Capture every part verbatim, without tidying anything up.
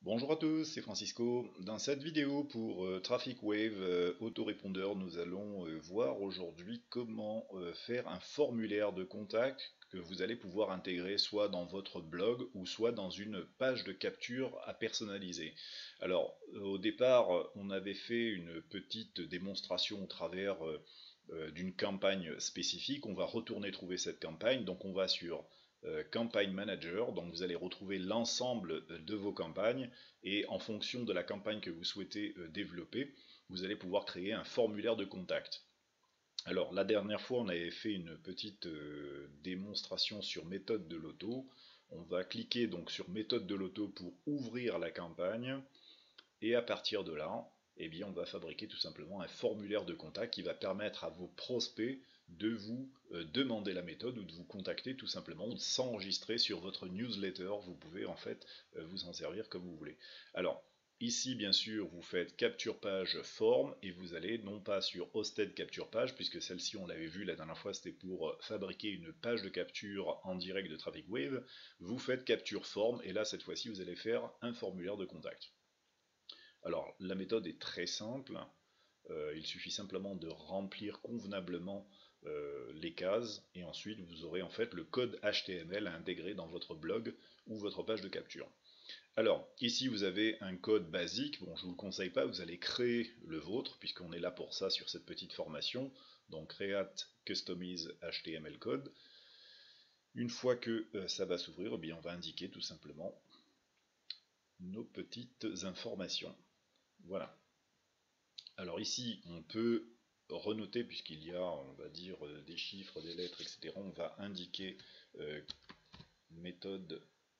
Bonjour à tous, c'est Francisco. Dans cette vidéo pour euh, Traffic Wave euh, autorépondeur, nous allons euh, voir aujourd'hui comment euh, faire un formulaire de contact que vous allez pouvoir intégrer soit dans votre blog ou soit dans une page de capture à personnaliser. Alors, euh, au départ, on avait fait une petite démonstration au travers euh, euh, d'une campagne spécifique. On va retourner trouver cette campagne, donc on va sur euh, Campaign Manager, donc vous allez retrouver l'ensemble de vos campagnes et en fonction de la campagne que vous souhaitez euh, développer, vous allez pouvoir créer un formulaire de contact. Alors la dernière fois on avait fait une petite euh, démonstration sur méthode de l'auto. On va cliquer donc sur méthode de l'auto pour ouvrir la campagne et à partir de là, eh bien, on va fabriquer tout simplement un formulaire de contact qui va permettre à vos prospects de vous euh, demander la méthode ou de vous contacter tout simplement, ou de s'enregistrer sur votre newsletter. Vous pouvez en fait euh, vous en servir comme vous voulez. Alors, ici, bien sûr, vous faites capture page form et vous allez non pas sur hosted capture page, puisque celle-ci, on l'avait vu la dernière fois, c'était pour fabriquer une page de capture en direct de Traffic Wave. Vous faites capture form et là, cette fois-ci, vous allez faire un formulaire de contact. Alors, la méthode est très simple. Euh, il suffit simplement de remplir convenablement euh, les cases et ensuite vous aurez en fait le code H T M L à intégrer dans votre blog ou votre page de capture. Alors, ici vous avez un code basique. Bon, je ne vous le conseille pas, vous allez créer le vôtre puisqu'on est là pour ça sur cette petite formation. Donc, create customize H T M L code. Une fois que euh, ça va s'ouvrir, eh bien, on va indiquer tout simplement nos petites informations. Voilà. Alors ici, on peut renoter, puisqu'il y a, on va dire, des chiffres, des lettres, et cetera. On va indiquer euh, méthode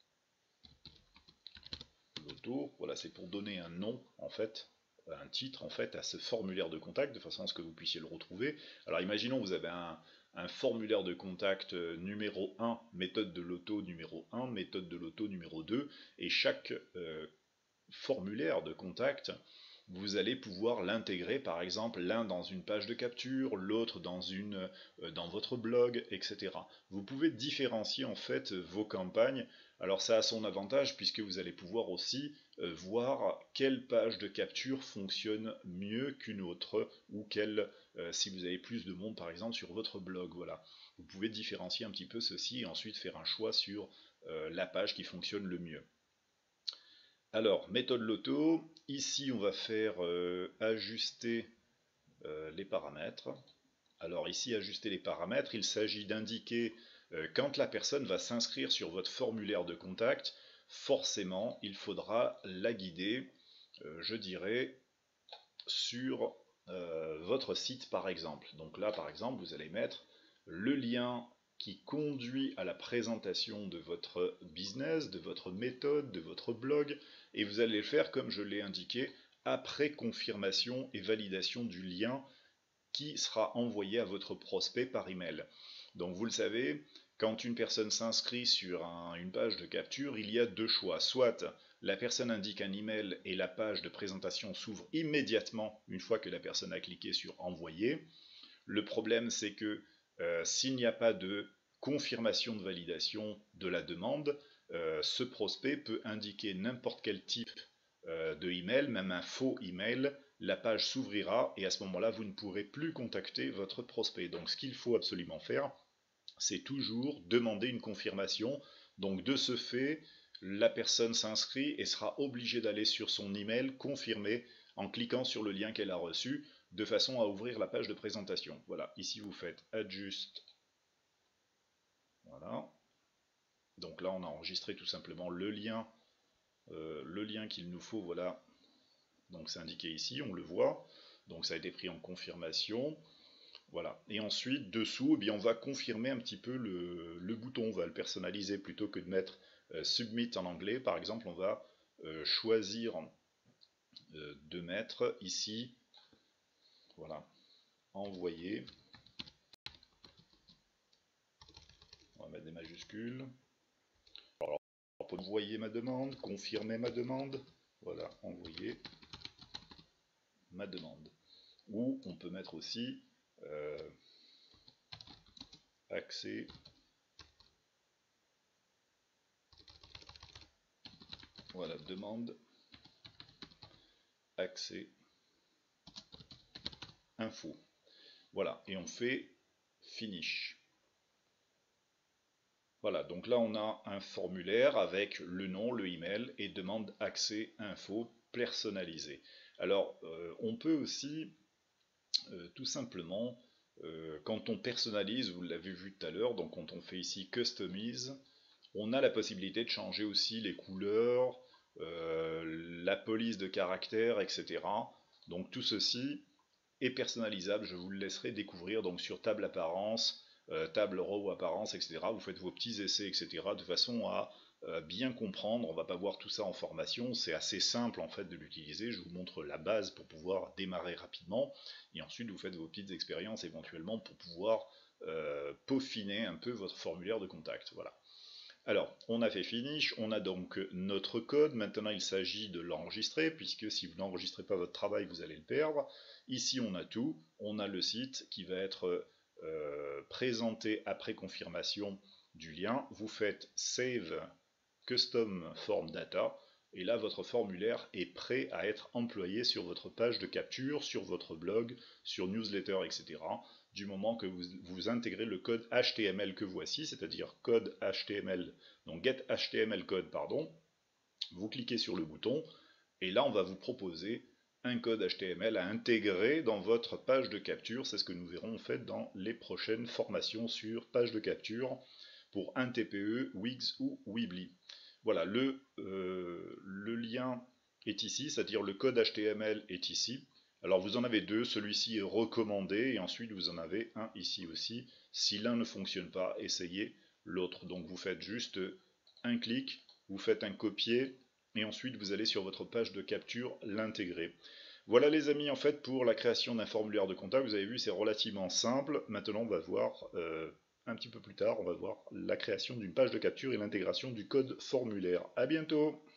loto. Voilà, c'est pour donner un nom, en fait, un titre, en fait, à ce formulaire de contact, de façon à ce que vous puissiez le retrouver. Alors imaginons, vous avez un, un formulaire de contact numéro un, méthode de loto numéro un, méthode de loto numéro deux, et chaque euh, formulaire de contact, vous allez pouvoir l'intégrer, par exemple, l'un dans une page de capture, l'autre dans une euh, dans votre blog, et cetera. Vous pouvez différencier en fait vos campagnes. Alors ça a son avantage puisque vous allez pouvoir aussi euh, voir quelle page de capture fonctionne mieux qu'une autre, ou quelle, euh, si vous avez plus de monde par exemple sur votre blog. Voilà. Vous pouvez différencier un petit peu ceci et ensuite faire un choix sur euh, la page qui fonctionne le mieux. Alors, méthode loto, ici on va faire euh, ajuster euh, les paramètres. Alors ici, ajuster les paramètres, il s'agit d'indiquer euh, quand la personne va s'inscrire sur votre formulaire de contact, forcément il faudra la guider, euh, je dirais, sur euh, votre site par exemple. Donc là par exemple, vous allez mettre le lien qui conduit à la présentation de votre business, de votre méthode, de votre blog, et vous allez le faire comme je l'ai indiqué, après confirmation et validation du lien qui sera envoyé à votre prospect par email. Donc vous le savez, quand une personne s'inscrit sur un, une page de capture, il y a deux choix. Soit la personne indique un email et la page de présentation s'ouvre immédiatement une fois que la personne a cliqué sur envoyer. Le problème c'est que euh, s'il n'y a pas de confirmation de validation de la demande, euh, ce prospect peut indiquer n'importe quel type euh, de email, même un faux email, la page s'ouvrira et à ce moment-là, vous ne pourrez plus contacter votre prospect. Donc ce qu'il faut absolument faire, c'est toujours demander une confirmation. Donc de ce fait, la personne s'inscrit et sera obligée d'aller sur son email confirmer en cliquant sur le lien qu'elle a reçu, de façon à ouvrir la page de présentation. Voilà, ici vous faites Adjust. Voilà. Donc là, on a enregistré tout simplement le lien, euh, le lien qu'il nous faut, voilà. Donc c'est indiqué ici, on le voit. Donc ça a été pris en confirmation. Voilà. Et ensuite, dessous, eh bien, on va confirmer un petit peu le, le bouton. On va le personnaliser plutôt que de mettre euh, Submit en anglais. Par exemple, on va euh, choisir euh, de mettre ici, voilà, envoyer. On va mettre des majuscules. Alors, pour envoyer ma demande, confirmer ma demande. Voilà, envoyer ma demande. Ou on peut mettre aussi euh, accès. Voilà, demande accès info. Voilà, et on fait finish. Voilà, donc là on a un formulaire avec le nom, le email et demande accès info personnalisé. Alors euh, on peut aussi euh, tout simplement, euh, quand on personnalise, vous l'avez vu tout à l'heure, donc quand on fait ici customize, on a la possibilité de changer aussi les couleurs, euh, la police de caractère, et cetera. Donc tout ceci est personnalisable, je vous le laisserai découvrir donc sur table apparence, euh, table row apparence, et cetera. Vous faites vos petits essais, et cetera de façon à euh, bien comprendre. On va pas voir tout ça en formation, c'est assez simple en fait de l'utiliser. Je vous montre la base pour pouvoir démarrer rapidement, et ensuite vous faites vos petites expériences éventuellement pour pouvoir euh, peaufiner un peu votre formulaire de contact. Voilà. Alors, on a fait finish, on a donc notre code, maintenant il s'agit de l'enregistrer, puisque si vous n'enregistrez pas votre travail, vous allez le perdre. Ici on a tout, on a le site qui va être euh, présenté après confirmation du lien, vous faites Save Custom Form Data, et là votre formulaire est prêt à être employé sur votre page de capture, sur votre blog, sur newsletter, et cetera du moment que vous, vous intégrez le code H T M L que voici, c'est-à-dire code H T M L, donc get H T M L code, pardon, vous cliquez sur le bouton, et là on va vous proposer un code H T M L à intégrer dans votre page de capture, c'est ce que nous verrons en fait dans les prochaines formations sur page de capture pour un T P E, Wix ou Weebly. Voilà, le, euh, le lien est ici, c'est-à-dire le code H T M L est ici. Alors vous en avez deux, celui-ci est recommandé, et ensuite vous en avez un ici aussi. Si l'un ne fonctionne pas, essayez l'autre. Donc vous faites juste un clic, vous faites un copier, et ensuite vous allez sur votre page de capture l'intégrer. Voilà les amis, en fait pour la création d'un formulaire de contact, vous avez vu c'est relativement simple. Maintenant on va voir, euh, un petit peu plus tard, on va voir la création d'une page de capture et l'intégration du code formulaire. A bientôt!